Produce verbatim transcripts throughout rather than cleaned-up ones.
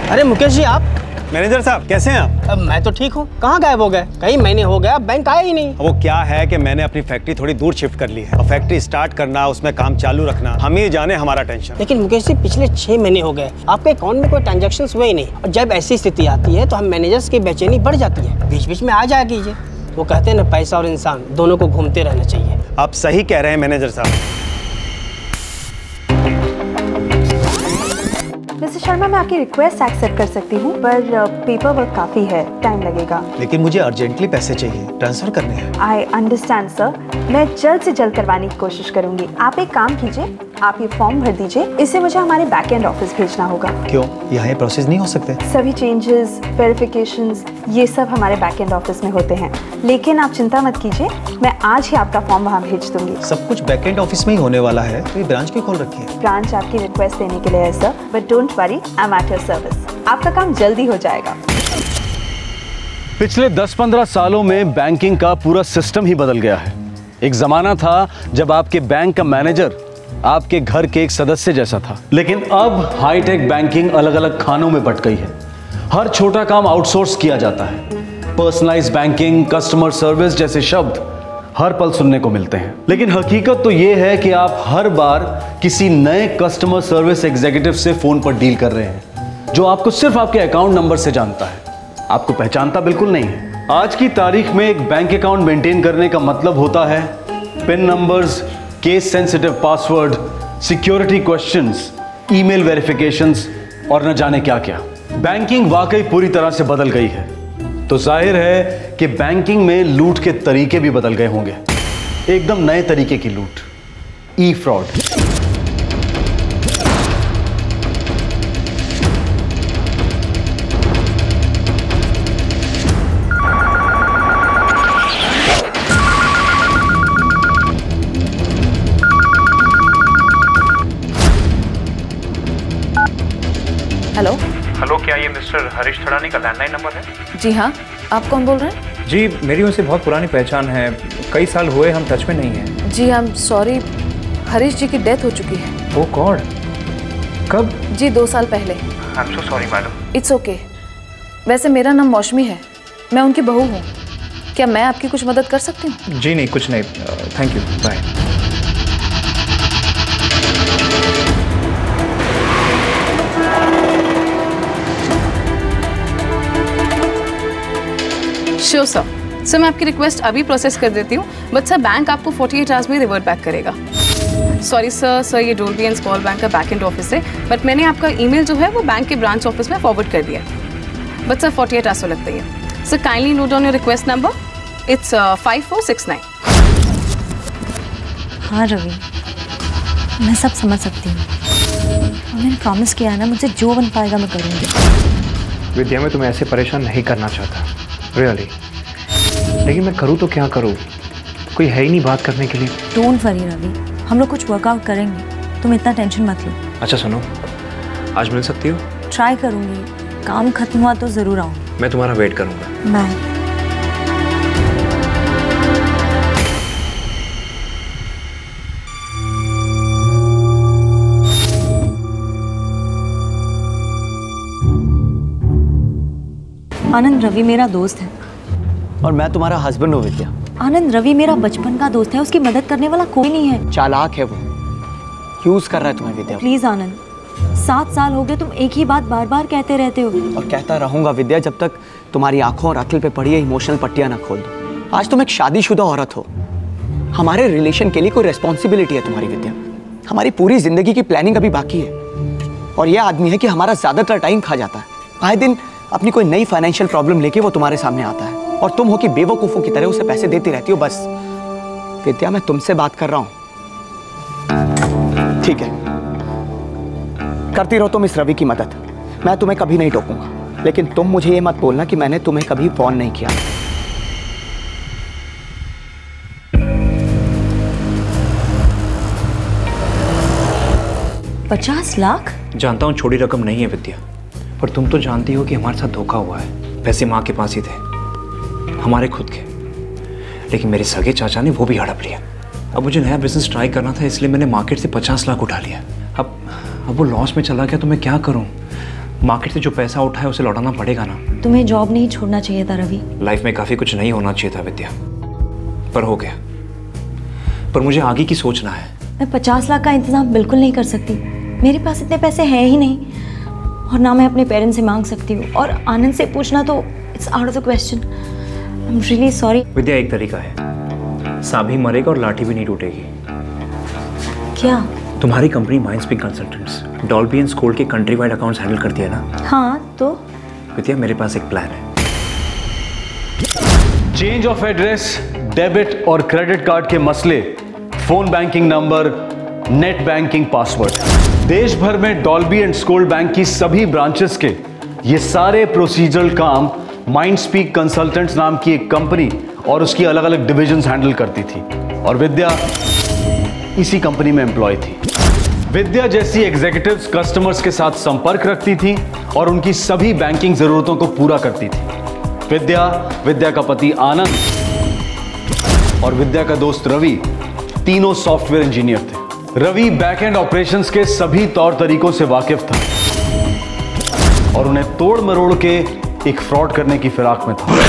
अरे मुकेश जी आप? मैनेजर साहब कैसे हैं आप? अब मैं तो ठीक हूँ, कहाँ गायब हो गए? कई महीने हो गया, बैंक आया ही नहीं। वो क्या है कि मैंने अपनी फैक्ट्री थोड़ी दूर शिफ्ट कर ली है और फैक्ट्री स्टार्ट करना, उसमें काम चालू रखना, हम ही जाने हमारा टेंशन। लेकिन मुकेश जी पिछले छह महीने हो गए, आपके अकाउंट में कोई ट्रांजेक्शन हुए ही नहीं। और जब ऐसी स्थिति आती है तो हम मैनेजर्स की बेचैनी बढ़ जाती है, बीच बीच में आ जाया कीजिए। वो कहते हैं ना, पैसा और इंसान दोनों को घूमते रहना चाहिए। आप सही कह रहे हैं मैनेजर साहब। मिस्टर शर्मा, मैं आपकी रिक्वेस्ट एक्सेप्ट कर सकती हूँ, पर पेपर वर्क काफ़ी है, टाइम लगेगा। लेकिन मुझे अर्जेंटली पैसे चाहिए, ट्रांसफर करने हैं। आई अंडरस्टैंड सर, मैं जल्द से जल्द करवाने की कोशिश करूँगी। आप एक काम कीजिए, आप ये फॉर्म भर दीजिए, इसे मुझे हमारे बैक एंड ऑफिस भेजना होगा। क्यों, यहाँ ये प्रोसेस नहीं हो सकते? सभी चेंजेस, वेरिफिकेशंस, ये सब हमारे बैक एंड ऑफिस में होते हैं। लेकिन आप चिंता मत कीजिए, मैं आज ही आपका फॉर्म वहाँ भेज दूंगी। सब कुछ बैक एंड ऑफिस में ही होने वाला है, तो ये ब्रांच क्यों खोल रखी है? ब्रांच आपकी रिक्वेस्ट देने के लिए है sir, but don't worry, I am at your service. आपका काम जल्दी हो जाएगा। पिछले दस पंद्रह सालों में बैंकिंग का पूरा सिस्टम ही बदल गया है। एक जमाना था जब आपके बैंक का मैनेजर आपके घर के एक सदस्य जैसा था, लेकिन अब हाईटेक बैंकिंग अलग अलग खानों में बट गई है। हर छोटा काम आउटसोर्स किया जाता है। पर्सनलाइज्ड बैंकिंग, कस्टमर सर्विस जैसे शब्द हर पल सुनने को मिलते हैं, लेकिन हकीकत तो यह है कि आप हर बार किसी नए कस्टमर सर्विस एग्जीक्यूटिव से फोन पर डील कर रहे हैं, जो आपको सिर्फ आपके अकाउंट नंबर से जानता है, आपको पहचानता बिल्कुल नहीं है। आज की तारीख में एक बैंक अकाउंट मेंटेन करने का मतलब होता है PIN numbers, case sensitive password, security questions, email verifications और न जाने क्या क्या। बैंकिंग वाकई पूरी तरह से बदल गई है, तो जाहिर है कि बैंकिंग में लूट के तरीके भी बदल गए होंगे। एकदम नए तरीके की लूट, ई फ्रॉड। हेलो हेलो, क्या ये मिस्टर हरीश थड़ानी का लैंडलाइन नंबर है? जी हाँ, आप कौन बोल रहे हैं? जी, मेरी उनसे बहुत पुरानी पहचान है, कई साल हुए हम टच में नहीं हैं। जी हम सॉरी, हरीश जी की डेथ हो चुकी है। ओह गॉड, कब? जी दो साल पहले। I am so sorry madam. It's okay. वैसे मेरा नाम मौसमी है, मैं उनकी बहू हूँ। क्या मैं आपकी कुछ मदद कर सकती हूँ? जी नहीं, कुछ नहीं, thank you, bye. Sure sir. Sir मैं आपकी रिक्वेस्ट अभी प्रोसेस कर देती हूँ, बट सर बैंक आपको अड़तालीस आवर्स में रिवर्ट बैक करेगा। सॉरी सर, सर ये डोल्बी एंड स्कॉल्ड बैंक का बैक एंड ऑफिस है, बट मैंने आपका ईमेल जो है वो बैंक के ब्रांच ऑफिस में फॉरवर्ड कर दिया है, बट सर अड़तालीस आवर्स तो लगता ही है। Sir kindly note down your request number, it's five four six nine. हाँ रवि, मैं सब समझ सकती हूँ और मैंने प्रॉमिस किया है ना, मुझसे जो बन पाएगा मैं करूँगी। विद्या, मैं तुम्हें ऐसे परेशान नहीं करना चाहता, रियली really. लेकिन मैं करूँ तो क्या करूँ, कोई है ही नहीं बात करने के लिए। डोंट वरी रवि, हम लोग कुछ वर्कआउट करेंगे, तुम इतना टेंशन मत लो। अच्छा सुनो, आज मिल सकती हो? ट्राई करूँगी, काम खत्म हुआ तो ज़रूर आऊँगी। मैं तुम्हारा वेट करूँगा। बाय। आनंद, रवि मेरा दोस्त है। और मैं तुम्हारा हस्बैंड हूँ विद्या। आनंद, रवि मेरा बचपन का दोस्त है, उसकी मदद करने वाला कोई नहीं है। चालाक है वो, यूज कर रहा है तुम्हें विद्या। प्लीज आनंद, सात साल हो गए तुम एक ही बात बार बार कहते रहते हो। और कहता रहूंगा विद्या, जब तक तुम्हारी आंखों और अकल पे पड़ी है इमोशनल पट्टियां ना खोल दो। आज तुम एक शादीशुदा औरत हो, हमारे रिलेशन के लिए कोई रेस्पॉन्सिबिलिटी है तुम्हारी विद्या। हमारी पूरी जिंदगी की प्लानिंग अभी बाकी है, और यह आदमी है कि हमारा ज्यादातर टाइम खा जाता है। आए दिन अपनी कोई नई फाइनेंशियल प्रॉब्लम लेके वो तुम्हारे सामने आता है, और तुम हो कि बेवकूफों की तरह उसे पैसे देती रहती हो। बस विद्या, मैं तुमसे बात कर रहा हूं, ठीक है? करती रहो तुम इस रवि की मदद, मैं तुम्हें कभी नहीं टोकूंगा, लेकिन तुम मुझे ये मत बोलना कि मैंने तुम्हें कभी फोन नहीं किया। पचास लाख? जानता हूँ छोटी रकम नहीं है विद्या, पर तुम तो जानती हो कि हमारे साथ धोखा हुआ है। पैसे माँ के पास ही थे, हमारे खुद के, लेकिन मेरे सगे चाचा ने वो भी हड़प लिया। अब मुझे नया बिजनेस ट्राई करना था, इसलिए मैंने मार्केट से पचास लाख उठा लिया। अब अब वो लॉस में चला गया तो मैं क्या करूं? मार्केट से जो पैसा उठा है उसे लौटाना पड़ेगा ना। तुम्हें जॉब नहीं छोड़ना चाहिए था रवि। लाइफ में काफी कुछ नहीं होना चाहिए था विद्या, पर हो गया। पर मुझे आगे की सोचना है। मैं पचास लाख का इंतजाम बिल्कुल नहीं कर सकती, मेरे पास इतने पैसे हैं ही नहीं, और ना मैं अपने पेरेंट्स से मांग सकती हूँ, और आनंद से पूछना तो it's out of the question. I am really sorry. Vidya, एक तरीका है, सांप भी मरेगा और लाठी भी नहीं टूटेगी। क्या? तुम्हारी company Mindspeak consultants Dolby and Scold के कंट्री वाइड अकाउंट्स हैंडल करती है ना? हाँ, तो विद्या, मेरे पास एक प्लान है। चेंज ऑफ एड्रेस, डेबिट और क्रेडिट कार्ड के मसले, phone banking number, net banking password, देश भर में डॉल्बी एंड स्कोल्ड बैंक की सभी ब्रांचेस के ये सारे प्रोसीजरल काम माइंडस्पीक कंसल्टेंट्स नाम की एक कंपनी और उसकी अलग अलग डिविजन्स हैंडल करती थी, और विद्या इसी कंपनी में एम्प्लॉय थी। विद्या जैसी एग्जीक्यूटिव्स कस्टमर्स के साथ संपर्क रखती थी और उनकी सभी बैंकिंग जरूरतों को पूरा करती थी। विद्या, विद्या का पति आनंद और विद्या का दोस्त रवि तीनों सॉफ्टवेयर इंजीनियर थे। रवि बैकएंड ऑपरेशंस के सभी तौर तरीकों से वाकिफ था और उन्हें तोड़ मरोड़ के एक फ्रॉड करने की फिराक में था।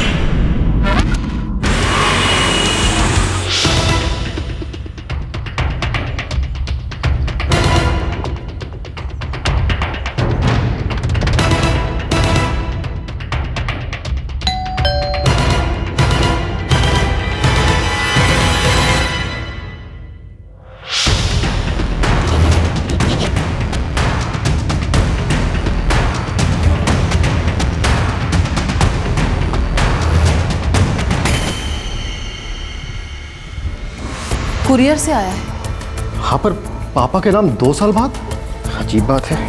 कुरियर से आया है। हाँ, पर पापा के नाम दो साल बाद? अजीब बात है।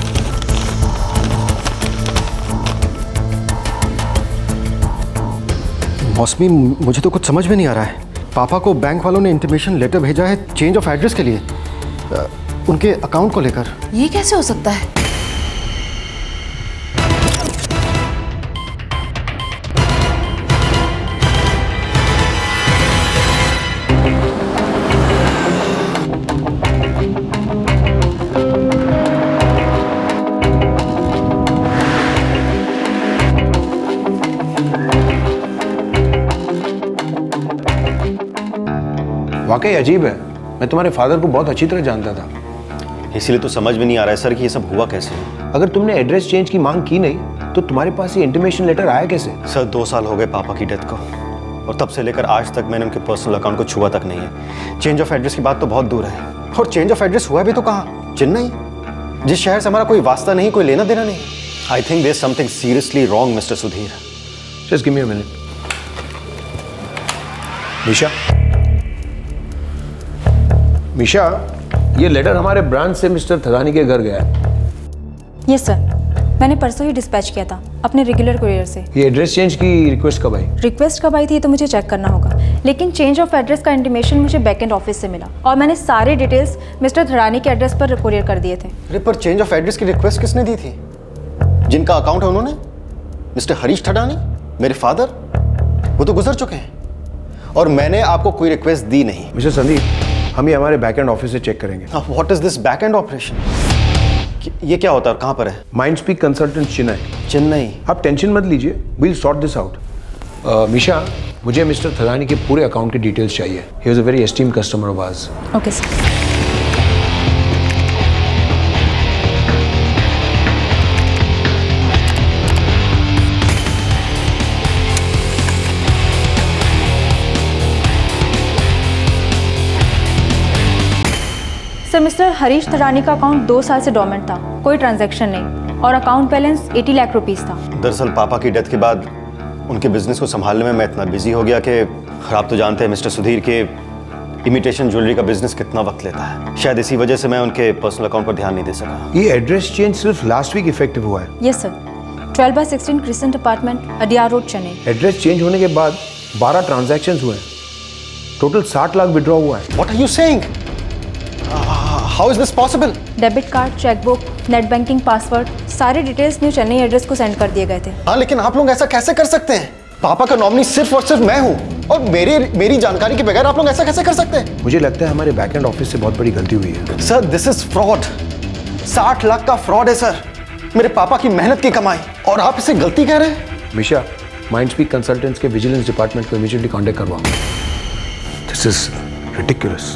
मौसमी, मुझे तो कुछ समझ में नहीं आ रहा है। पापा को बैंक वालों ने इंटीमेशन लेटर भेजा है चेंज ऑफ एड्रेस के लिए, उनके अकाउंट को लेकर। ये कैसे हो सकता है? वाकई अजीब है। मैं तुम्हारे फादर को बहुत अच्छी तरह जानता था। इसीलिए तो समझ में नहीं आ रहा है सर कि ये सब हुआ कैसे। अगर तुमने एड्रेस चेंज की मांग की नहीं तो तुम्हारे पास ये इंटीमेशन लेटर आया कैसे? सर, दो साल हो गए पापा की डेथ को, और तब से लेकर आज तक मैंने उनके पर्सनल अकाउंट को छुआ तक नहीं है। चेंज ऑफ एड्रेस की बात तो बहुत दूर है, और चेंज ऑफ एड्रेस हुआ भी तो कहाँ? चेन्नई, जिस शहर से हमारा कोई वास्ता नहीं, कोई लेना देना नहीं। I think there is something seriously wrong mister Sudhir. Just give me a minute. Nisha, Misha, ये लेटर हमारे ब्रांच से मिस्टर थदानी के घर गया है। यस सर, मैंने परसों ही डिस्पैच किया था अपने रेगुलर कुरियर से। ये एड्रेस चेंज की रिक्वेस्ट कब आई? रिक्वेस्ट कब आई थी तो मुझे चेक करना होगा, लेकिन चेंज ऑफ एड्रेस का इंटीमेशन मुझे बैकएंड ऑफिस से मिला और मैंने सारे डिटेल्स मिस्टर थदानी के एड्रेस पर कुरियर कर दिए थे। अरे पर चेंज ऑफ एड्रेस की रिक्वेस्ट किसने दी थी? जिनका अकाउंट है उन्होंने? मिस्टर हरीश थदानी, मेरे फादर, वो तो गुजर चुके हैं, और मैंने आपको कोई रिक्वेस्ट दी नहीं। मिस्टर संदीप, हम ये हमारे बैकएंड ऑफिस से चेक करेंगे। What is this backend operation? ये क्या होता है और कहाँ पर है? Mindspeak consultant Chennai. चेन्नई? आप टेंशन मत लीजिए, we'll sort this out. Misha, मुझे मिस्टर थदानी के पूरे अकाउंट की डिटेल्स चाहिए। He was a very esteemed customer of ours. Okay sir. Sir, mister Harish Thadani का अकाउंट दो साल से डोमेंट था, कोई ट्रांजैक्शन नहीं, और अकाउंट बैलेंस अस्सी लाख रुपीस था। दरअसल पापा की डेथ के बाद उनके बिजनेस को संभालने में मैं इतना बिजी हो गया कि आप तो जानते हैं मिस्टर सुधीर के इमिटेशन ज्वेलरी का बिजनेस कितना वक्त लेता है। शायद इसी वजह से मैं उनके पर्सनल अकाउंट पर ध्यान नहीं दे सका। ये एड्रेस चेंज सिर्फ लास्ट वीक इफेक्टिव हुआ है? Yes sir, twelve by sixteen crescent apartment, Adyar road, Chennai. Address change होने के बाद बारह ट्रांजैक्शंस हुए हैं, टोटल साठ लाख विड्रॉ हुआ है। What are you saying? How is this possible? Debit card, chequebook, net banking password, सारे डिटेल्स न्यू चेन्नई एड्रेस को सेंड कर दिए गए थे। हाँ, लेकिन आप लोग ऐसा कैसे कर सकते हैं? पापा का नॉमिनी सिर्फ और सिर्फ मैं हूँ, और मेरी मेरी जानकारी के बगैर आप लोग ऐसा कैसे कर सकते हैं? मुझे लगता है हमारे बैकएंड ऑफिस से बहुत बड़ी गलती हुई है। Sir, this is fraud. साठ लाख का फ्रॉड है सर। मेरे पापा की मेहनत की कमाई, और आप इसे गलती कह रहे हैं? मिशा, माइंडस्पीक कंसल्टेंट्स के विजिलेंस डिपार्टमेंट को इमीडिएटली कांटेक्ट करवाओ। This is ridiculous.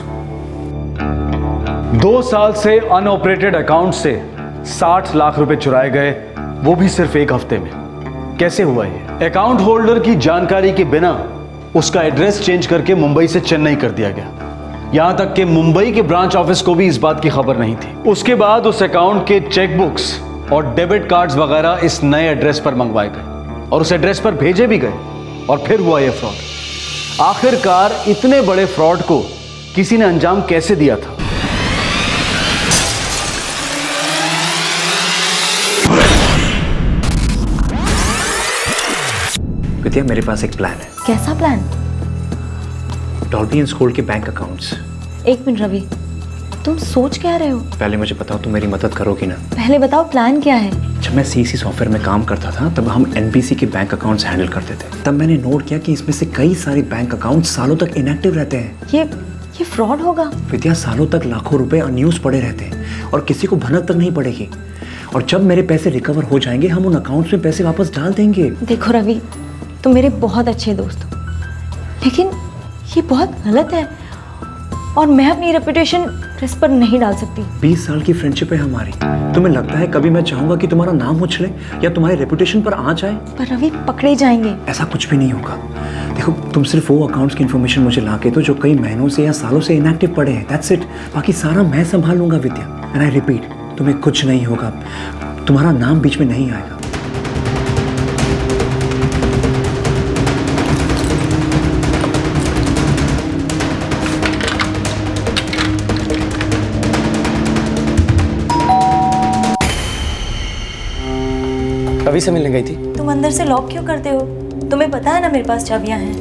दो साल से अनऑपरेटेड अकाउंट से साठ लाख रुपए चुराए गए, वो भी सिर्फ एक हफ्ते में। कैसे हुआ ये? अकाउंट होल्डर की जानकारी के बिना उसका एड्रेस चेंज करके मुंबई से चेन्नई कर दिया गया। यहां तक कि मुंबई के ब्रांच ऑफिस को भी इस बात की खबर नहीं थी। उसके बाद उस अकाउंट के चेकबुक्स और डेबिट कार्ड्स वगैरह इस नए एड्रेस पर मंगवाए गए और उस एड्रेस पर भेजे भी गए, और फिर हुआ यह फ्रॉड। आखिरकार इतने बड़े फ्रॉड को किसी ने अंजाम कैसे दिया था? विद्या, मेरे पास एक प्लान है। कैसा प्लान? डॉल्बी एंड स्कोल्ड के बैंक अकाउंट्स। एक मिनट रवि, तुम सोच क्या रहे हो? पहले मुझे बताओ, तुम मेरी मदद करोगी ना? पहले बताओ प्लान क्या है? जब मैं सीसी सॉफ्टवेयर में काम करता था तब हम एनबीसी के बैंक अकाउंट्स हैंडल करते थे। तब मैंने नोट किया कि इसमें से कई सारे बैंक अकाउंट सालों तक इनएक्टिव रहते हैं। ये ये फ्रॉड होगा। विद्या, सालों तक लाखों रुपए अनयूज पड़े रहते हैं और किसी को भनक तक नहीं पड़ेगी। और जब मेरे पैसे रिकवर हो जाएंगे हम उन अकाउंट्स में पैसे वापस डाल देंगे। देखो रवि, तुम मेरे बहुत अच्छे दोस्त हो, लेकिन ये बहुत गलत है और मैं अपनी रेपुटेशन रिस्क पर नहीं डाल सकती। बीस साल की फ्रेंडशिप है हमारी। तुम्हें लगता है कभी मैं चाहूंगा कि तुम्हारा नाम उछले या तुम्हारे रेपुटेशन पर आ जाए? पर रवि, पकड़े जाएंगे। ऐसा कुछ भी नहीं होगा। देखो, तुम सिर्फ वो अकाउंट्स की इन्फॉर्मेशन मुझे ला के दो जो कई महीनों से या सालों से इनएक्टिव पड़े हैं। That's it. बाकी सारा मैं संभाल लूंगा विद्या। एंड आई रिपीट, तुम्हें कुछ नहीं होगा, तुम्हारा नाम बीच में नहीं आएगा। रवि से मिलने गई थी? तुम अंदर से लॉक क्यों करते हो? तुम्हें पता है ना मेरे पास चाबियां हैं।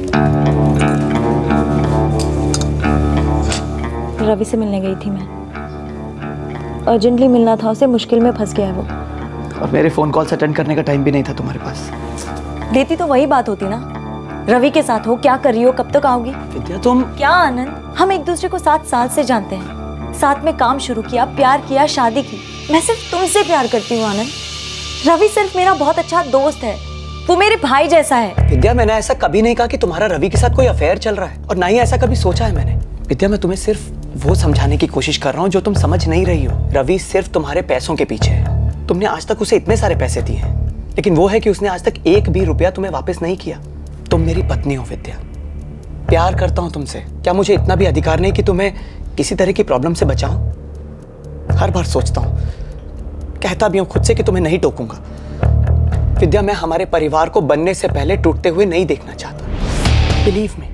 रवि से मिलने गई थी मैं। अर्जेंटली मिलना था उसे, मुश्किल में फंस गया है वो। और मेरे फोन कॉल्स अटेंड करने का टाइम भी नहीं था तुम्हारे पास। लेती तो वही बात होती ना। रवि के साथ हो, क्या कर रही हो, कब तक आओगी? विद्या तुम। क्या आनंद, हम एक दूसरे को सात साल से जानते हैं, साथ में काम शुरू किया, प्यार किया, शादी की। मैं सिर्फ तुमसे प्यार करती हूँ आनंद। रवि सिर्फ मेरा बहुत अच्छा दोस्त है, वो मेरे भाई जैसा है। विद्या, मैंने ऐसा कभी नहीं कहा कि तुम्हारा रवि के साथ कोई अफेयर चल रहा है, और ना ही ऐसा कभी सोचा है मैंने। विद्या, मैं तुम्हें सिर्फ वो समझाने की कोशिश कर रहा हूँ जो तुम समझ नहीं रही हो। रवि सिर्फ तुम्हारे पैसों के पीछे है। तुमने आज तक उसे इतने सारे पैसे दिए हैं, लेकिन वो है कि उसने आज तक एक भी रुपया तुम्हें वापस नहीं किया। तुम मेरी पत्नी हो विद्या, प्यार करता हूँ तुमसे। क्या मुझे इतना भी अधिकार नहीं कि तुम्हें किसी तरह की प्रॉब्लम से बचाऊं? हर बार सोचता हूँ, कहता भी हूँ खुद से कि तुम्हें नहीं टोकूंगा। विद्या, मैं हमारे परिवार को बनने से पहले टूटते हुए नहीं देखना चाहता। Believe me.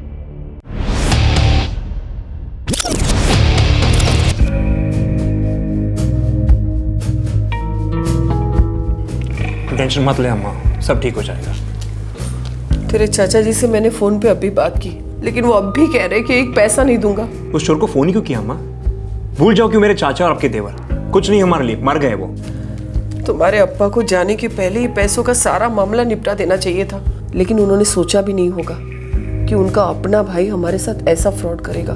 टेंशन मत ले अम्मा, सब ठीक हो जाएगा। तेरे चाचा जी से मैंने फोन पे अभी बात की, लेकिन वो अब भी कह रहे कि एक पैसा नहीं दूंगा। उस चोर को फोन ही क्यों किया अम्मा? भूल जाओ कि मेरे चाचा और आपके देवर कुछ नहीं हमारे लिए, मर गए वो। तुम्हारे अप्पा को जाने के पहले ही पैसों का सारा मामला निपटा देना चाहिए था, लेकिन उन्होंने सोचा भी नहीं होगा कि उनका अपना भाई हमारे साथ ऐसा फ्रॉड करेगा।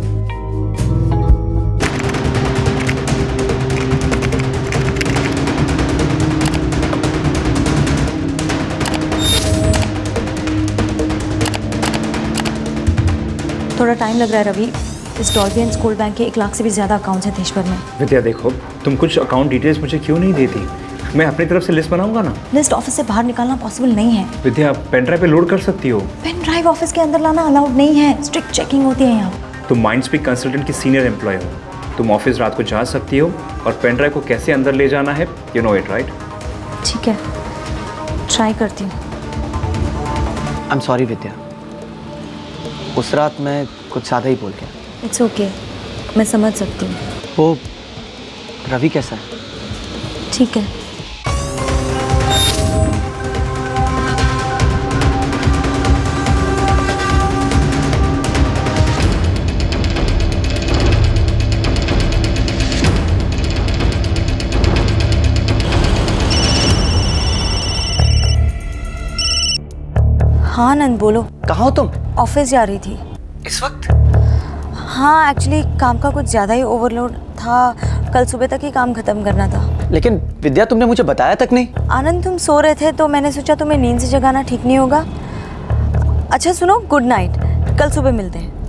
थोड़ा टाइम लग रहा है रवि। इस डॉल्बी एंड स्कोल्ड बैंक के एक लाख से भी ज्यादा अकाउंट्स हैं देश भर में। विद्या देखो, तुम कुछ अकाउंट डिटेल्स मुझे क्यों नहीं देती? मैं अपनी तरफ से लिस्ट बनाऊंगा ना। लिस्ट ऑफिस से बाहर निकालना पॉसिबल नहीं है। विद्या, पेन ड्राइव पे लोड कर सकती हो। पेन ड्राइव ऑफिस के अंदर लाना अलाउड नहीं है, स्ट्रिक्ट चेकिंग होती है यहाँ। तुम माइंडस्पीक कंसल्टेंट की सीनियर एम्प्लॉय हो, तुम ऑफिस रात को जा सकती हो और पेन ड्राइव को कैसे अंदर ले जाना है, यू नो इट राइट? ठीक है, ट्राई करती हूँ। आई एम सॉरी विद्या, उस रात मैं कुछ ज़्यादा ही बोल गया। इट्स ओके, मैं समझ सकती हूँ। वो रवि कैसा है? ठीक है। हाँ आनंद, बोलो। कहाँ हो तुम? ऑफिस जा रही थी। इस वक्त? हाँ, एक्चुअली काम का कुछ ज़्यादा ही ओवरलोड था, कल सुबह तक ही काम खत्म करना था। लेकिन विद्या तुमने मुझे बताया तक नहीं। आनंद तुम सो रहे थे तो मैंने सोचा तुम्हें नींद से जगाना ठीक नहीं होगा। अच्छा सुनो, गुड नाइट, कल सुबह मिलते हैं।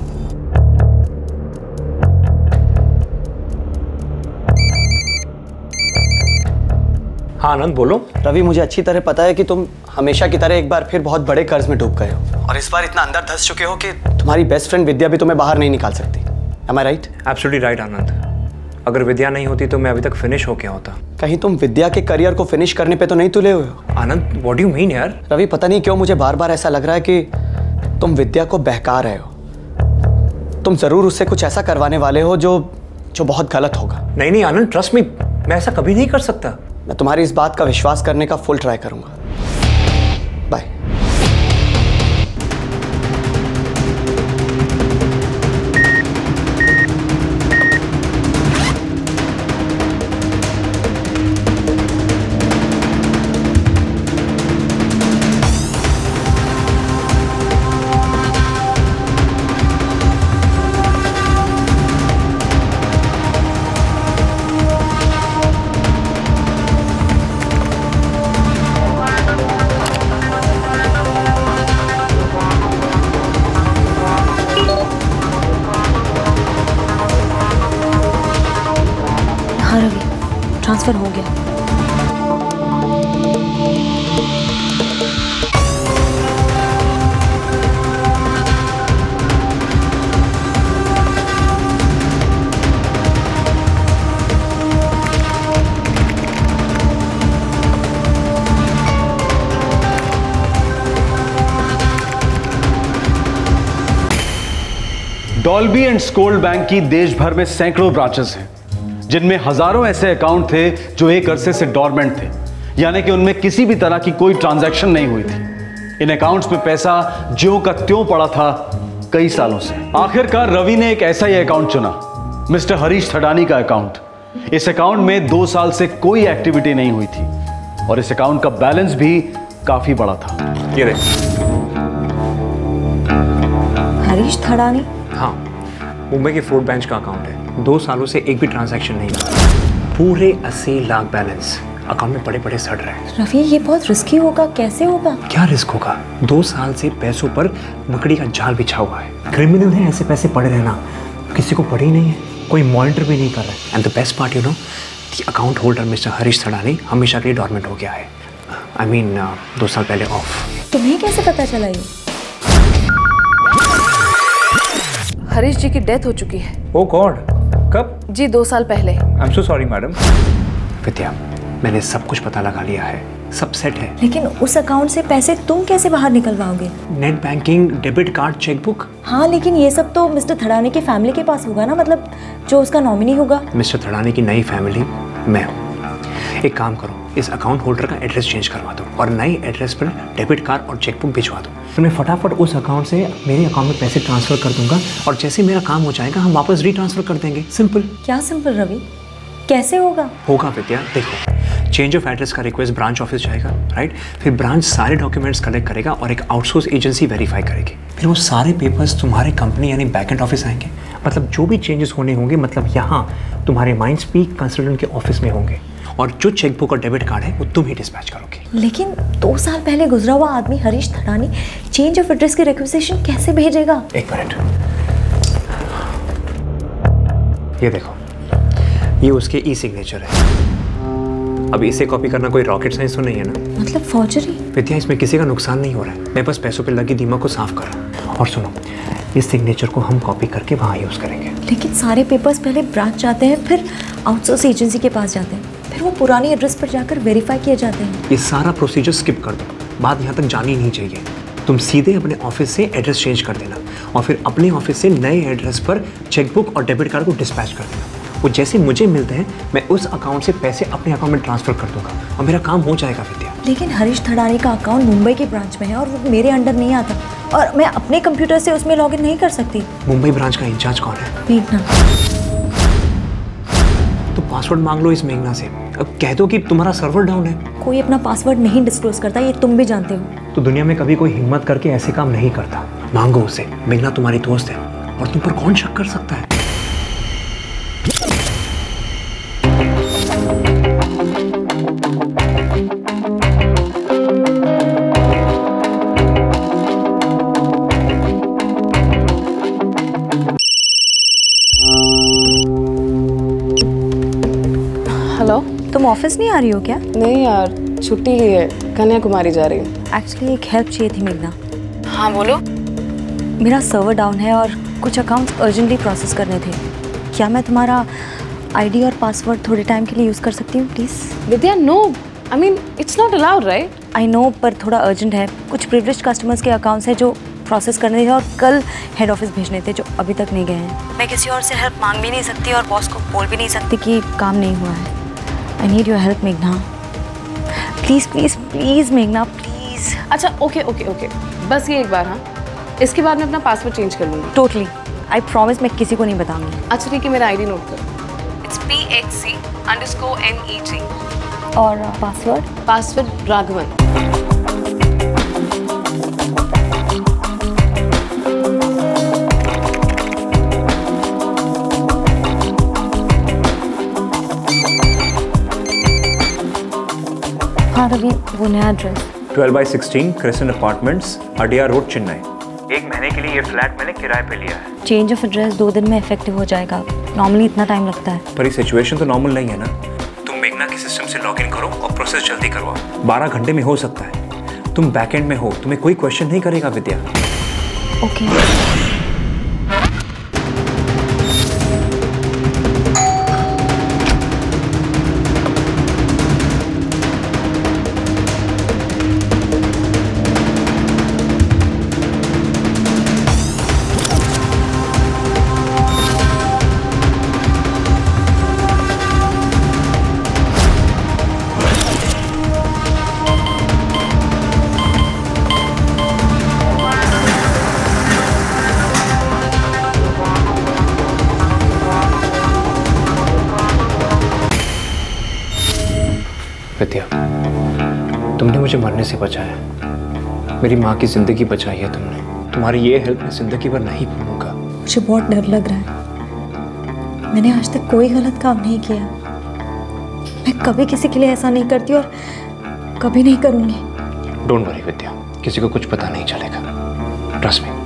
हाँ आनंद बोलो। रवि, मुझे अच्छी तरह पता है कि तुम हमेशा की तरह एक बार फिर बहुत बड़े कर्ज में डूब गए हो और इस बार इतना अंदर धंस चुके हो कि तुम्हारी बेस्ट फ्रेंड विद्या भी तुम्हें बाहर नहीं निकाल सकती। Am I right? Absolutely right Anand. अगर विद्या नहीं होती तो मैं अभी तक फिनिश हो गया होता। कहीं तुम विद्या के करियर को फिनिश करने पे तो नहीं तुले हुए हो? Anand what do you mean यार? रवि, पता नहीं क्यों मुझे बार बार ऐसा लग रहा है कि तुम विद्या को बहका रहे हो। तुम जरूर उससे कुछ ऐसा करवाने वाले हो जो जो बहुत गलत होगा। नहीं नहीं आनंद, ट्रस्ट मी, मैं ऐसा कभी नहीं कर सकता। मैं तुम्हारी इस बात का विश्वास करने का फुल ट्राई करूंगा। बाय। ट्रांसफर हो गया। डॉल्बी एंड स्कोल्ड बैंक की देश भर में सैकड़ों ब्रांचेस हैं, जिनमें हजारों ऐसे अकाउंट थे जो एक अरसे से डॉर्मेंट थे, यानी कि उनमें किसी भी तरह की कोई ट्रांजैक्शन नहीं हुई थी। इन अकाउंट्स में पैसा ज्यों का त्यों पड़ा था कई सालों से। आखिरकार रवि ने एक ऐसा ही अकाउंट चुना, मिस्टर हरीश थडानी का अकाउंट। इस अकाउंट में दो साल से कोई एक्टिविटी नहीं हुई थी और इस अकाउंट का बैलेंस भी काफी बड़ा था। ये देख। हरीश थडानी? हाँ, मुंबई के फ्रूट बेंच का अकाउंट है। दो सालों से एक भी ट्रांजैक्शन नहीं हुआ। पूरे अस्सी लाख बैलेंस अकाउंट में पड़े पड़े सड़ रहे हैं। रवि, ये बहुत रिस्की होगा, कैसे होगा? क्या रिस्क होगा? दो साल से पैसों पर मकड़ी का जाल बिछा हुआ है। क्रिमिनल है ऐसे पैसे पड़े रहना, किसी को पड़ी नहीं है, कोई मॉनिटर भी नहीं कर रहा है। And the best part you know, the account holder mister Harish Thadani हमेशा के लिए डॉर्मेंट हो गया है। I I mean mean, uh, दो साल पहले ऑफ। तुम्हें कैसे पता चला ये? हरीश जी की डेथ हो चुकी है। ओह गॉड, कब? जी दो साल पहले। I am so sorry madam. Vidya, मैंने सब कुछ पता लगा लिया है, सब सेट है। लेकिन उस अकाउंट से पैसे तुम कैसे बाहर निकलवाओगे? Net banking, debit card, chequebook. हाँ, लेकिन ये सब तो मिस्टर थडानी की फैमिली के पास होगा ना, मतलब जो उसका नॉमिनी होगा। मिस्टर थडानी की नई फैमिली मैं हूँ। एक काम करो, इस अकाउंट होल्डर का एड्रेस चेंज करवा दो और नए एड्रेस पर डेबिट कार्ड और चेकबुक भिजवा दो। तो मैं फटाफट उस अकाउंट से मेरे अकाउंट में पैसे ट्रांसफर कर दूंगा और जैसे मेरा काम हो जाएगा हम वापस रीट्रांसफर कर देंगे। सिंपल। क्या सिंपल रवि? कैसे होगा? होगा विद्या, देखो, चेंज ऑफ एड्रेस का रिक्वेस्ट ब्रांच ऑफिस जाएगा, राइट? फिर ब्रांच सारे डॉक्यूमेंट्स कलेक्ट करेगा और एक आउटसोर्स एजेंसी वेरीफाई करेगी। फिर वो सारे पेपर्स तुम्हारे कंपनी यानी बैकएंड ऑफिस आएंगे। मतलब जो भी चेंजेस होने होंगे, मतलब यहाँ तुम्हारे माइंडस्पीक कंसल्टेंट के ऑफिस में होंगे और जो चेकबुक और डेबिट कार्ड है वो तुम ही डिस्पैच करोगे। लेकिन दो साल पहले गुजरा हुआ आदमी Harish Thadani change of address की रिक्वेजिशन कैसे भेजेगा? एक मिनट, ये देखो, ये उसके ई सिग्नेचर है। अब इसे कॉपी करना कोई रॉकेट साइंस तो नहीं है ना? मतलब फॉर्जरी? विद्या, इसमें किसी का नुकसान नहीं हो रहा है, मैं बस पैसों पे लगी दिमाग को साफ कर रहा हूँ। और सुनो, इस सिग्नेचर को हम कॉपी करके वहाँ यूज करेंगे। लेकिन सारे पेपर्स पहले ब्रांच जाते हैं, फिर आउटसोर्स एजेंसी के पास जाते हैं, फिर वो पुरानी एड्रेस पर जाकर वेरीफाई किए जाते हैं। ये सारा प्रोसीजर स्किप कर दो, बात यहाँ तक जानी नहीं चाहिए। तुम सीधे अपने ऑफिस से एड्रेस चेंज कर देना और फिर अपने ऑफिस से नए एड्रेस पर चेकबुक और डेबिट कार्ड को डिस्पैच कर देना। वो जैसे मुझे मिलते हैं मैं उस अकाउंट से पैसे अपने अकाउंट में ट्रांसफर कर दूंगा और मेरा काम हो जाएगा विद्या। लेकिन हरीश थडानी का अकाउंट मुंबई के ब्रांच में है और वो मेरे अंडर नहीं आता और मैं अपने कंप्यूटर से उसमें लॉगिन नहीं कर सकती। मुंबई ब्रांच का इंचार्ज कौन है? मेघना। तो पासवर्ड मांग लो इस मेघना से, अब कह दो कि तुम्हारा सर्वर डाउन है। कोई अपना पासवर्ड नहीं डिस्क्लोज करता, ये तुम भी जानते हो। तो दुनिया में कभी कोई हिम्मत करके ऐसे काम नहीं करता। मांगो उसे, मेघना तुम्हारी दोस्त है और तुम पर कौन शक कर सकता है? तुम ऑफिस नहीं आ रही हो क्या? नहीं यार, छुट्टी ली है, कन्याकुमारी जा रही हूँ। एक्चुअली एक हेल्प चाहिए थी मेघना। हाँ बोलो। मेरा सर्वर डाउन है और कुछ अकाउंट्स अर्जेंटली प्रोसेस करने थे। क्या मैं तुम्हारा आईडी और पासवर्ड थोड़े टाइम के लिए यूज़ कर सकती हूँ please? Vidya no, I mean it's not allowed right? I know, पर थोड़ा अर्जेंट है। कुछ प्रिविलेज्ड कस्टमर्स के अकाउंट्स हैं जो प्रोसेस करने थे और कल हेड ऑफिस भेजने थे जो अभी तक नहीं गए हैं। मैं किसी और से हेल्प मांग भी नहीं सकती और बॉस को बोल भी नहीं सकती कि काम नहीं हुआ है। आई नीड योर हेल्प मेघना, प्लीज़ प्लीज़ प्लीज़ मेघना प्लीज़। अच्छा ओके ओके ओके, बस ये एक बार। हाँ, इसके बाद मैं अपना पासवर्ड चेंज कर लूँगी। टोटली, आई प्रॉमिस मैं किसी को नहीं बताऊँगी। अच्छा ठीक है, मेरा आईडी नोट करो। It's P X C underscore N E G. और पासवर्ड? पासवर्ड राघवन। हाँ रवि, वो नया एड्रेस। Twelve by sixteen crescent apartments, Adyar road, Chennai. एक महीने के लिए ये फ्लैट मैंने किराए पे लिया है। चेंज ऑफ एड्रेस दो दिन में इफेक्टिव हो जाएगा। नॉर्मली इतना टाइम लगता है। पर ये सिचुएशन तो नॉर्मल नहीं है ना। तुम मेघना के सिस्टम से लॉग इन करो और प्रोसेस जल्दी करवाओ। बारह घंटे में हो सकता है। तुम बैकएंड में हो, तुम्हें कोई क्वेश्चन नहीं करेगा विद्या। ओके। विद्या, तुमने मुझे मरने से बचाया, मेरी माँ की जिंदगी बचाई है तुमने। तुम्हारी ये हेल्प मैं जिंदगी भर नहीं भूलूंगा। मुझे बहुत डर लग रहा है। मैंने आज तक कोई गलत काम नहीं किया। मैं कभी किसी के लिए ऐसा नहीं करती और कभी नहीं करूंगी। डोंट वरी विद्या, किसी को कुछ पता नहीं चलेगा। Trust me.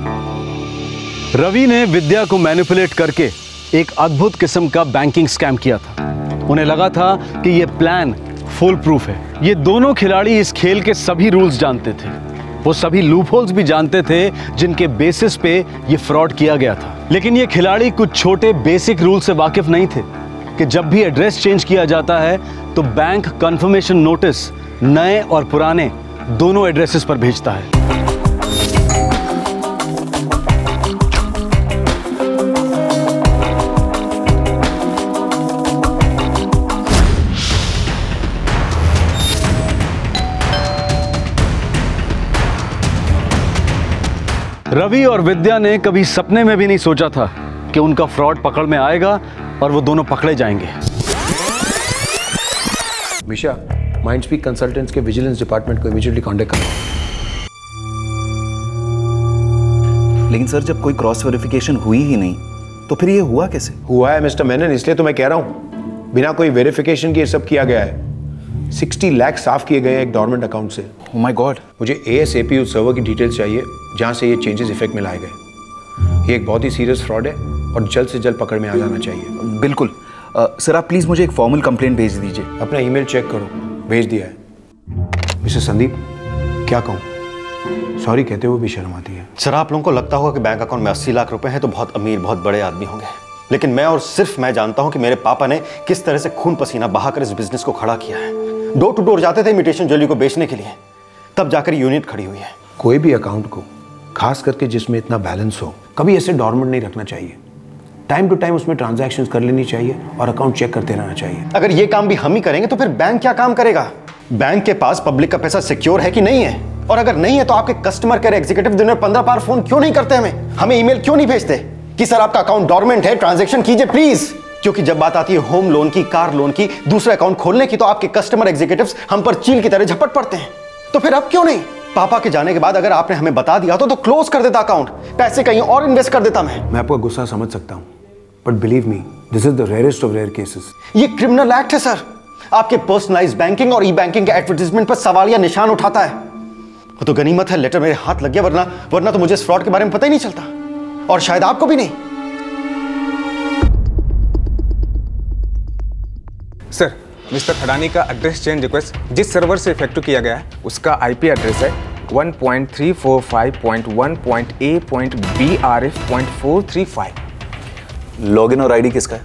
रवि ने विद्या को मैनिपुलेट करके एक अद्भुत किस्म का बैंकिंग स्कैम किया था। उन्हें लगा था कि यह प्लान फुल प्रूफ है। ये दोनों खिलाड़ी इस खेल के सभी रूल्स जानते थे। वो सभी लूपहोल्स भी जानते थे जिनके बेसिस पे ये फ्रॉड किया गया था। लेकिन ये खिलाड़ी कुछ छोटे बेसिक रूल से वाकिफ नहीं थे कि जब भी एड्रेस चेंज किया जाता है तो बैंक कंफर्मेशन नोटिस नए और पुराने दोनों एड्रेसेस पर भेजता है। रवि और विद्या ने कभी सपने में भी नहीं सोचा था कि उनका फ्रॉड पकड़ में आएगा और वो दोनों पकड़े जाएंगे। मिशा, माइंडस्पीक कंसल्टेंट्स के विजिलेंस डिपार्टमेंट को इमीडिएटली कांटेक्ट करो। लेकिन सर, जब कोई क्रॉस वेरिफिकेशन हुई ही नहीं तो फिर ये हुआ कैसे? हुआ है मिस्टर मेनन, इसलिए तो मैं कह रहा हूँ बिना कोई वेरिफिकेशन के ये सब किया गया है। साठ लाख साफ किए गए हैं एक डॉर्मेंट अकाउंट से। Oh my god. मुझे एएसएपी उस सर्वर की डिटेल्स चाहिए जहां से ये चेंजेस इफेक्ट में लाए गए। ये एक बहुत ही सीरियस फ्रॉड है और जल्द से जल्द पकड़ में आ जाना चाहिए। बिल्कुल। आ, सर आप प्लीज मुझे एक फॉर्मल कंप्लेंट भेज दीजिए। अपना ईमेल चेक करो, भेज दिया है। मिस्टर संदीप, क्या कहूँ, सॉरी कहते हुए भी शर्म आती है। सर, आप लोगों को लगता होगा कि बैंक अकाउंट में अस्सी लाख रुपए हैं तो बहुत अमीर, बहुत बड़े आदमी होंगे, लेकिन मैं और सिर्फ मैं जानता हूं कि मेरे पापा ने किस तरह से खून पसीना बहाकर इस बिजनेस को खड़ा किया है। डोर टू डोर जाते थे इमिटेशन ज्वेलरी को बेचने के लिए, तब जाकर यूनिट खड़ी हुई है। कोई भी अकाउंट को, खास करके जिसमें इतना बैलेंस हो, कभी ऐसे डॉर्मेंट नहीं रखना चाहिए। टाइम टू टाइम उसमें ट्रांजैक्शंस कर लेनी चाहिए और अकाउंट चेक करते रहना चाहिए। अगर ये काम भी हम ही करेंगे तो फिर बैंक क्या काम करेगा? बैंक के पास पब्लिक का पैसा सिक्योर है कि नहीं है? और अगर नहीं है तो आपके कस्टमर केयर एग्जीक्यूटिव दिन में पंद्रह बार फोन क्यों नहीं करते हमें? हमें ईमेल क्यों नहीं भेजते कि सर आपका अकाउंट डॉर्मेंट है, ट्रांजैक्शन कीजिए प्लीज? क्योंकि जब बात आती है होम लोन की, कार लोन की, दूसरा अकाउंट खोलने की, तो आपके कस्टमर एग्जीक्यूटिव्स हम पर चील की तरह झपट पड़ते हैं। तो फिर अब क्यों नहीं? पापा के जाने के बाद अगर आपने हमें बता दिया तो तो क्लोज कर देता अकाउंट, पैसे कहीं और इन्वेस्ट कर देता मैं। मैं आपका गुस्सा समझ सकता हूं, but believe me, this is the rarest of rare cases. ये क्रिमिनल एक्ट है सर। आपके पर्सनलाइज्ड बैंकिंग और ई बैंकिंग के एडवर्टाइजमेंट पर सवालिया निशान उठाता है। वो तो गनीमत है लेटर मेरे हाथ लग गया, वरना वरना तो मुझे इस फ्रॉड के बारे में पता ही नहीं चलता, और शायद आपको भी नहीं। सर, मिस्टर थडानी का एड्रेस चेंज रिक्वेस्ट जिस सर्वर से इफेक्टिव किया गया है उसका आईपी एड्रेस है one point three four five point one point A point B R F point four three five. Login और आईडी किसका है?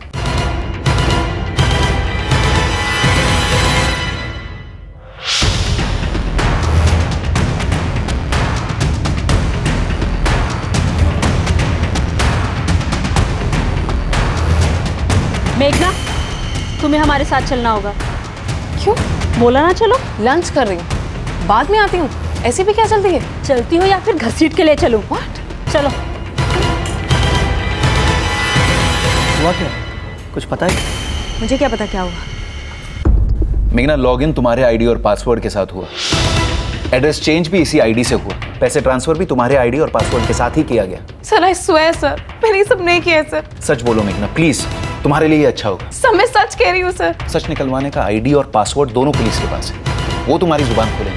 मेघना, तुम्हें हमारे साथ चलना होगा। क्यों? बोला ना चलो। लंच कर रही हूँ, बाद में आती हूँ। ऐसे भी क्या चलती है? चलती हो या फिर घसीट के ले चलूं? What? चलो। हुआ क्या? कुछ पता है? मुझे क्या पता क्या हुआ। मेघना, लॉगिन तुम्हारे आईडी और पासवर्ड के साथ हुआ। एड्रेस चेंज भी इसी आईडी से हुआ। पैसे ट्रांसफर भी तुम्हारे आईडी और पासवर्ड के साथ ही किया गया। सर आई स्वेयर सर, मैंने ये सब नहीं किया है सर। सच बोलो मेघना प्लीज, तुम्हारे लिए अच्छा होगा। सर मैं सच कह रही हूँ सर। सच निकलवाने का आईडी और पासवर्ड दोनों पुलिस के पास है, वो तुम्हारी जुबान खोलेंगे।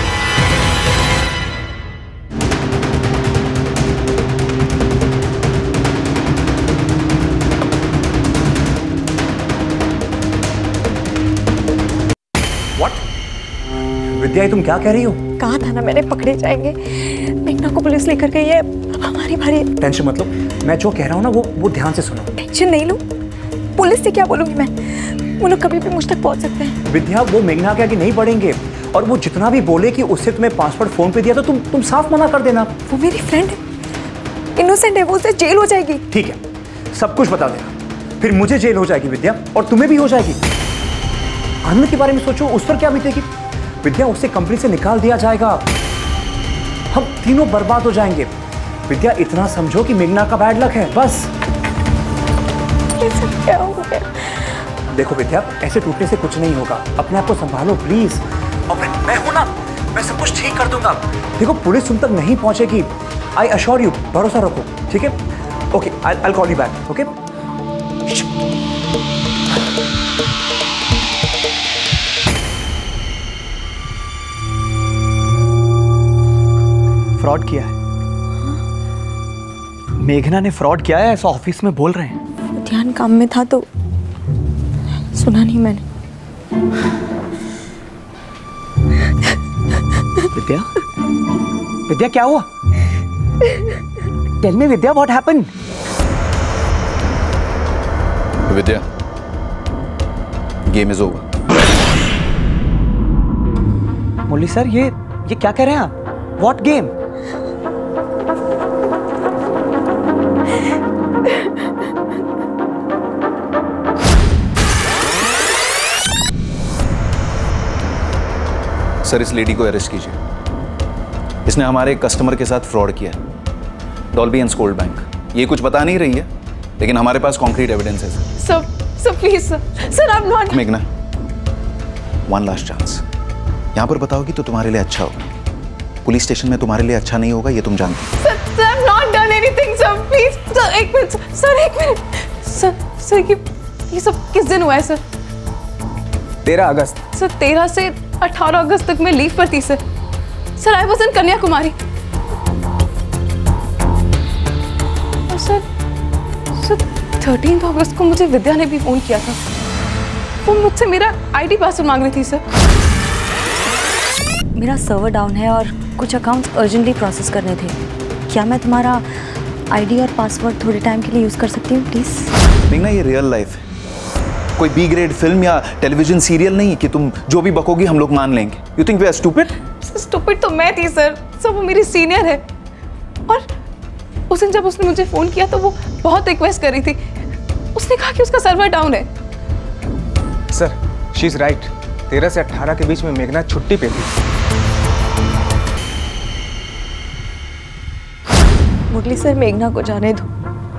विद्या, तुम क्या कह रही हो? कहा था ना मैंने, पकड़े जाएंगे। मेघना को पुलिस लेकर गई है, हमारी भारी। टेंशन मत लो, मैं जो कह रहा हूँ ना वो वो ध्यान से सुनो। टेंशन नहीं लो, पुलिस से क्या बोलूंगी मैं, वो लोग कभी भी मुझ तक पहुंच सकते हैं। विद्या, वो मेघना के आगे नहीं बढ़ेंगे, और वो जितना भी बोले कि उससे तुम्हें पासवर्ड फोन पे दिया तो तुम तुम साफ मना कर देना। वो मेरी फ्रेंड है, इनोसेंट है, वो उसे जेल हो जाएगी। ठीक है, सब कुछ बता देना, फिर मुझे जेल हो जाएगी विद्या, और तुम्हें भी हो जाएगी। आनंद के बारे में सोचो, उस पर क्या बीतेगी। विद्या, उससे कंपनी से निकाल दिया जाएगा, हम तीनों बर्बाद हो जाएंगे। विद्या, इतना समझो कि मेघना का बैड लक है, बस। ये सब क्या हो गया? देखो विद्या, ऐसे टूटने से कुछ नहीं होगा, अपने आप को संभालो प्लीज। और मैं, मैं हूं ना, मैं सब कुछ ठीक कर दूंगा। देखो पुलिस तुम तक नहीं पहुंचेगी, आई अश्योर यू, भरोसा रखो, ठीक है? Okay, I will call you back, okay? Fraud किया है। मेघना ने फ्रॉड किया है, ऐसा ऑफिस में बोल रहे हैं। ध्यान काम में था तो सुना नहीं मैंने। विद्या, विद्या क्या हुआ? Tell me Vidya, what happened? Vidya, game is over. Murali sir, ये ये क्या कह रहे हैं आप? What game? सर, इस लेडी को अरेस्ट कीजिए। इसने हमारे एक कस्टमर के साथ फ्रॉड किया है, डॉल्बी एंड स्कोल्ड बैंक। ये कुछ बता नहीं रही है, लेकिन हमारे पास कॉन्क्रीट एविडेंस है। Sir sir please sir, sir I am not. मेघना, वन लास्ट चांस। यहाँ पर बताओगी तो तुम्हारे लिए अच्छा होगा, पुलिस स्टेशन में तुम्हारे लिए अच्छा नहीं होगा, ये तुम जानते हो। Sir sir I have not done anything sir, please sir एक मिनट सर, एक मिनट सर। सर ये ये सब किस दिन हुआ है सर? तेरह अगस्त। सर तेरह से अठारह अगस्त तक मैं लीव पर थी sir. Sir I was in Kanyakumari. और सर सर थर्टीन अगस्त को मुझे विद्या ने भी फोन किया था, वो मुझसे मेरा आईडी पासवर्ड मांग रही थी सर। मेरा सर्वर डाउन है और कुछ अकाउंट्स अर्जेंटली प्रोसेस करने थे। क्या मैं तुम्हारा आईडी और पासवर्ड थोड़े टाइम के लिए यूज कर सकती हूँ प्लीज? मेघना, ये रियल लाइफ है, कोई बी ग्रेड फिल्म या टेलीविजन सीरियल नहीं कि तुम जो भी बकोगी हम लोग मान लेंगे। You think we are stupid? Stupid तो मैं थी सर, सर वो मेरी सीनियर है। और उस दिन जब उसने मुझे फोन किया तो वो बहुत रिक्वेस्ट कर रही थी, उसने कहा कि उसका सर्वर डाउन है। सर शी इज राइट, तेरह से अठारह के बीच में मेघना छुट्टी पे थी। मुरली सर, मेघना को जाने दो,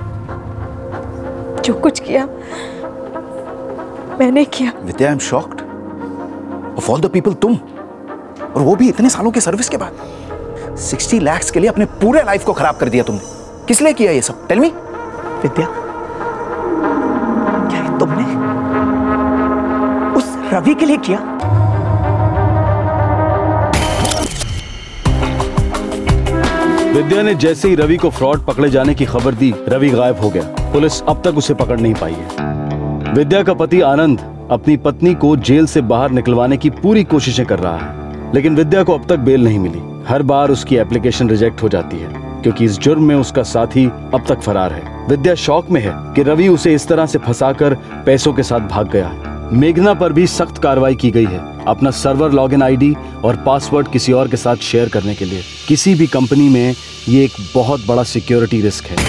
जो कुछ किया मैंने किया। Vidya, I am shocked. Of all the people तुम, और वो भी इतने सालों की सर्विस के बाद। साठ लाख के लिए अपने पूरे लाइफ को खराब कर दिया तुमने। किस लिए किया ये सब? Tell me. विद्या, क्या ये तुमने उस रवि के लिए किया? विद्या ने जैसे ही रवि को फ्रॉड पकड़े जाने की खबर दी, रवि गायब हो गया। पुलिस अब तक उसे पकड़ नहीं पाई है। विद्या का पति आनंद अपनी पत्नी को जेल से बाहर निकलवाने की पूरी कोशिशें कर रहा है, लेकिन विद्या को अब तक बेल नहीं मिली। हर बार उसकी एप्लीकेशन रिजेक्ट हो जाती है क्योंकि इस जुर्म में उसका साथी अब तक फरार है। विद्या शौक में है कि रवि उसे इस तरह से फंसाकर पैसों के साथ भाग गया है। मेघना पर भी सख्त कार्रवाई की गई है अपना सर्वर लॉगिन आईडी और पासवर्ड किसी और के साथ शेयर करने के लिए। किसी भी कंपनी में ये एक बहुत बड़ा सिक्योरिटी रिस्क है।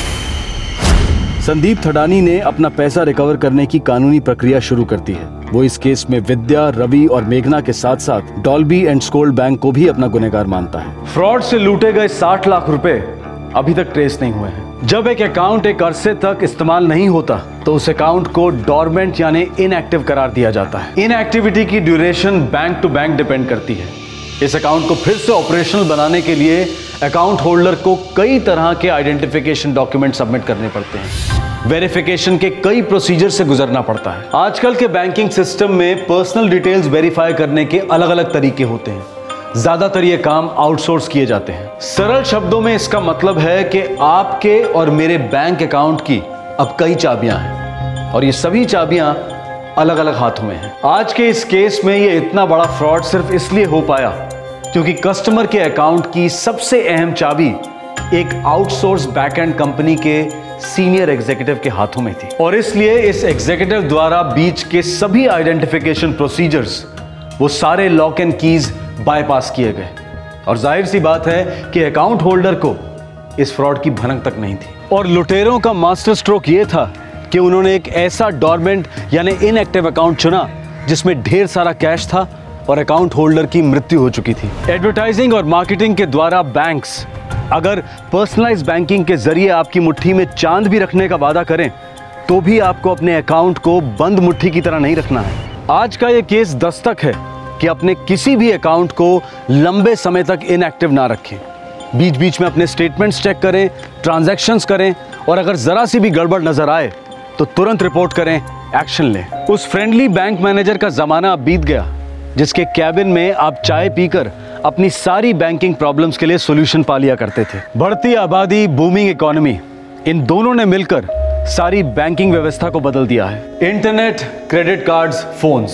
संदीप थडानी ने अपना पैसा रिकवर करने की कानूनी प्रक्रिया शुरू कर दी है। वो इस केस में विद्या, रवि और मेघना के साथ साथ डॉल्बी एंड स्कोल्ड बैंक को भी अपना गुनहगार मानता है। फ्रॉड से लूटे गए साठ लाख रुपए अभी तक ट्रेस नहीं हुए हैं। जब एक अकाउंट एक अरसे तक इस्तेमाल नहीं होता तो उस अकाउंट को डोरमेंट यानी इनएक्टिव करार दिया जाता है। इनएक्टिविटी की duration bank to bank depend करती है। इस अकाउंट को फिर से ऑपरेशनल बनाने के लिए अकाउंट होल्डर को कई तरह के आइडेंटिफिकेशन डॉक्यूमेंट सबमिट करने पड़ते हैं। वेरिफिकेशन के कई प्रोसीजर से गुजरना पड़ता है। आजकल के बैंकिंग सिस्टम में पर्सनल डिटेल्स वेरीफाई करने के अलग अलग तरीके होते हैं। ज्यादातर ये काम आउटसोर्स किए जाते हैं। सरल शब्दों में इसका मतलब है कि आपके और मेरे बैंक अकाउंट की अब कई चाबियां हैं और ये सभी चाबियां अलग अलग हाथों में हैं। आज के इस केस में ये इतना बड़ा फ्रॉड सिर्फ इसलिए हो पाया क्योंकि कस्टमर के अकाउंट की सबसे अहम चाबी एक आउटसोर्स बैकएंड कंपनी के सीनियर एग्जीक्यूटिव के हाथों में थी और इसलिए इस एग्जीक्यूटिव द्वारा बीच के सभी आइडेंटिफिकेशन प्रोसीजर्स, वो सारे लॉक एंड कीज बाईपास किए गए और जाहिर सी बात है कि अकाउंट होल्डर को इस फ्रॉड की भनक तक नहीं थी। और लुटेरों का मास्टर स्ट्रोक यह था कि उन्होंने एक ऐसा डोरमेंट यानी इनएक्टिव अकाउंट चुना जिसमें ढेर सारा कैश था और अकाउंट होल्डर की मृत्यु हो चुकी थी। एडवर्टाइजिंग और मार्केटिंग के द्वारा बैंक्स अगर पर्सनलाइज बैंकिंग के जरिए आपकी मुट्ठी में चांद भी रखने का वादा करें तो भी आपको अपने अकाउंट को बंद मुट्ठी की तरह नहीं रखना है। आज का यह केस दस्तक है कि अपने किसी भी अकाउंट को लंबे समय तक इनएक्टिव ना रखें। बीच बीच में अपने स्टेटमेंट्स चेक करें, ट्रांजैक्शंस करें और अगर जरा सी भी गड़बड़ नजर आए तो तुरंत रिपोर्ट करें, एक्शन लें। उस फ्रेंडली बैंक मैनेजर का जमाना अब बीत गया जिसके कैबिन में आप चाय पीकर अपनी सारी बैंकिंग प्रॉब्लम्स के लिए सॉल्यूशन पा लिया करते थे। बढ़ती आबादी, बूमिंग इकोनॉमी, इन दोनों ने मिलकर सारी बैंकिंग व्यवस्था को बदल दिया है। इंटरनेट, क्रेडिट कार्ड्स, फोन्स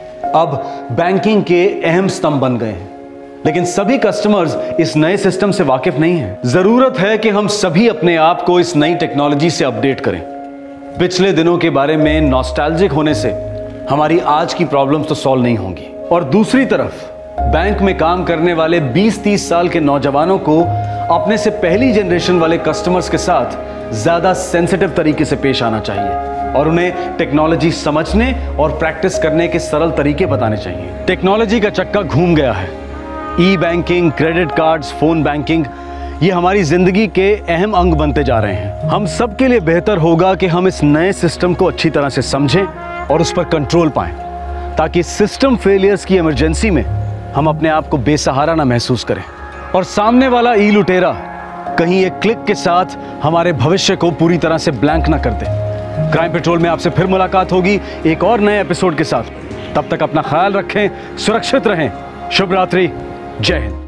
अब बैंकिंग के अहम स्तंभ बन गए हैं, लेकिन सभी कस्टमर्स इस नए सिस्टम से वाकिफ नहीं हैं। जरूरत है कि हम सभी अपने आप को इस नई टेक्नोलॉजी से अपडेट करें। पिछले दिनों के बारे में नॉस्टैल्जिक होने से हमारी आज की प्रॉब्लम्स तो सॉल्व नहीं होंगी और दूसरी तरफ बैंक में काम करने वाले बीस तीस साल के नौजवानों को अपने से पहली जनरेशन वाले कस्टमर्स के साथ ज्यादा सेंसिटिव तरीके से पेश आना चाहिए और उन्हें टेक्नोलॉजी समझने और प्रैक्टिस करने के सरल तरीके बताने चाहिए। टेक्नोलॉजी का चक्का घूम गया है। E banking, credit cards, phone banking, ये हमारी जिंदगी के अहम अंग बनते जा रहे हैं। हम सब के लिए बेहतर होगा कि हम इस नए सिस्टम को अच्छी तरह से समझें और उस पर कंट्रोल पाएं ताकि सिस्टम फेलियर्स की इमरजेंसी में हम अपने आप को बेसहारा ना महसूस करें और सामने वाला ई लुटेरा कहीं एक क्लिक के साथ हमारे भविष्य को पूरी तरह से ब्लैंक ना कर दे। क्राइम पेट्रोल में आपसे फिर मुलाकात होगी एक और नए एपिसोड के साथ। तब तक अपना ख्याल रखें, सुरक्षित रहें। शुभ रात्रि, जय हिंद।